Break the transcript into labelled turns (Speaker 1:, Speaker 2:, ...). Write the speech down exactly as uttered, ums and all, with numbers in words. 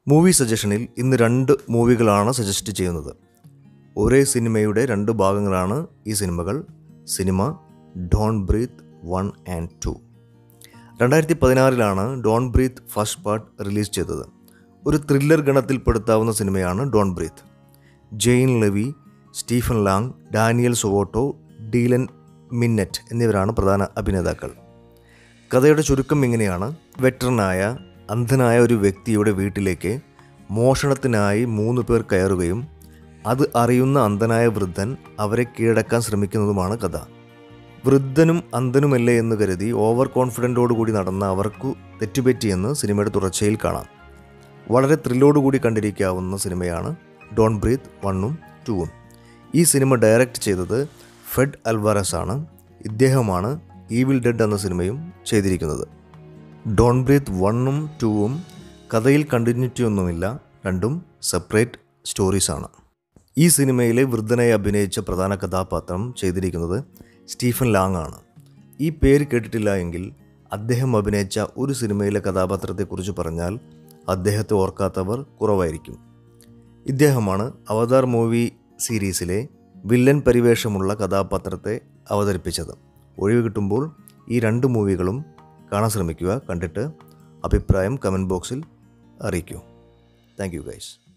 Speaker 1: Movie സജഷനിൽ ഇന്ന് രണ്ട് മൂവികളാണ് suggest ചെയ്യുന്നത്. ഒരേ സിനിമയുടെ രണ്ട് ഭാഗങ്ങളാണ് ഈ സിനിമകൾ. സിനിമ don't breathe one and two. രണ്ടായിരത്തി പതിനാറിലാണ് don't breathe first part release ചെയ്തത്. ഒരു ത്രില്ലർ ഗണത്തിൽപ്പെടുത്താവുന്ന സിനിമയാണ് don't breathe. Jane Levy, Stephen Lang, Daniel Zovatto, Dylan Minnette എന്നിവരാണ് പ്രധാന അഭിനേതാക്കൾ. കഥയുടെ ചുരുക്കം ഇങ്ങനെയാണ്. വെറ്ററനായ അന്ധനായ ഒരു വ്യക്തിയുടെ വീട്ടിലേക്ക് മോഷണത്തിനായി മൂന്ന് പേർ കയറുകയും അത് അറിയുന്ന അന്ധനായ വൃദ്ധൻ അവരെ കീഴടക്കാൻ ശ്രമിക്കുന്നതുമാണ് കഥ. വൃദ്ധനും അന്ധനുമല്ലേ എന്ന് കരുതി ഓവർ കോൺഫിഡൻറ്റോടുകൂടി നടന്ന അവർക്കു തെറ്റുപറ്റിയെന്ന് സിനിമയുടെ തുടർച്ചയിൽ കാണാം. വളരെ ത്രില്ലോടുകൂടി കണ്ടിരിക്കാവുന്ന സിനിമയാണ് ഡോണ്ട് ബ്രീത്ത് വണ്ണും ടൂവും. ഈ സിനിമ ഡയറക്റ്റ് ചെയ്തത് ഫെഡ് അൽവാരസ് ആണ്. ഇദ്ദേഹമാണ് ഈവിൽ ഡെഡ് എന്ന സിനിമയും ചെയ്തിരിക്കുന്നത്. ഡോണ്ട് ബ്രീത്ത് വണ്ണും ടൂവും കഥയിൽ കണ്ടിന്യൂറ്റി ഒന്നുമില്ല, രണ്ടും സെപ്പറേറ്റ് സ്റ്റോറീസാണ്. ഈ സിനിമയിലെ വൃദ്ധനായി അഭിനയിച്ച പ്രധാന കഥാപാത്രം ചെയ്തിരിക്കുന്നത് സ്റ്റീഫൻ ലാങ് ആണ്. ഈ പേര് കേട്ടിട്ടില്ല എങ്കിൽ അദ്ദേഹം അഭിനയിച്ച ഒരു സിനിമയിലെ കഥാപാത്രത്തെക്കുറിച്ച് പറഞ്ഞാൽ അദ്ദേഹത്തെ ഓർക്കാത്തവർ കുറവായിരിക്കും. ഇദ്ദേഹമാണ് അവതാർ മൂവി സീരീസിലെ വില്ലൻ പരിവേഷമുള്ള കഥാപാത്രത്തെ അവതരിപ്പിച്ചത്. ഒഴിവ് കിട്ടുമ്പോൾ ഈ രണ്ട് മൂവികളും കാണാൻ ശ്രമിക്കുക. കണ്ടിട്ട് അഭിപ്രായം കമൻറ്റ് ബോക്സിൽ അറിയിക്കൂ. Thank you guys.